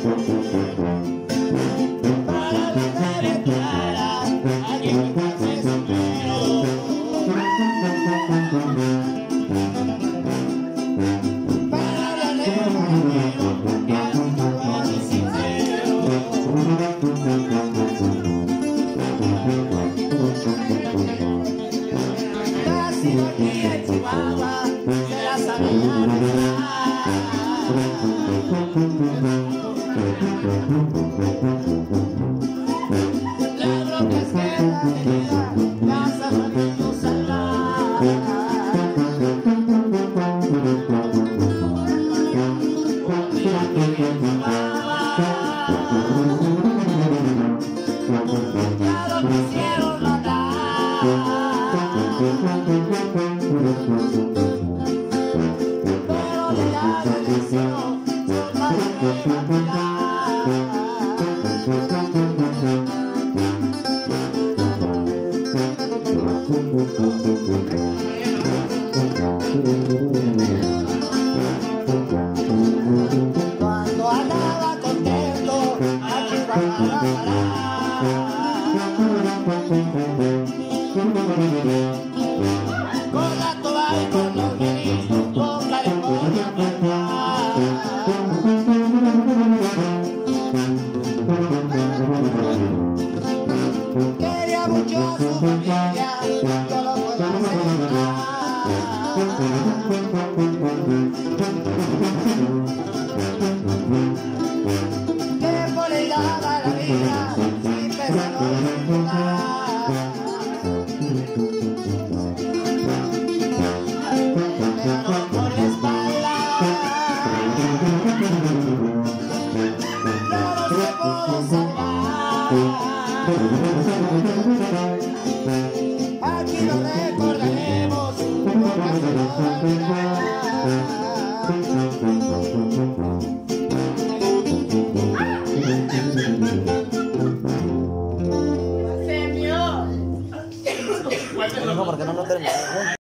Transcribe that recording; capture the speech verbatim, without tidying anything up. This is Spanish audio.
Para brindar en tu cara a quien me canse sombrero. Para hablar de un amigo que ha sido a mi sincero. Casi no quiere Chihuahua, se la sabe la verdad. La bronca es que la avenida casa a niños salvar. Un día que Chihuahua ya lo quisieron matar. Pero de la elección solo hay que cambiar. Cuando andaba contento, a Chihuahua con la toalla y con los guiris, con la memoria quería mucho a su familia, yo lo puedo asegurar. Que por él daba la vida sin pensarlo sin dudar. Me ganó por la espalda, no se pudo salvar. Aquí lo recordaremos, nunca se lo olvidará. No, porque no lo terminamos.